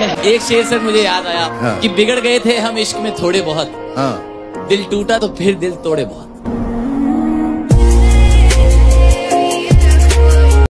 एक शेर सर मुझे याद आया कि बिगड़ गए थे हम इश्क में थोड़े बहुत, दिल टूटा तो फिर दिल तोड़े बहुत।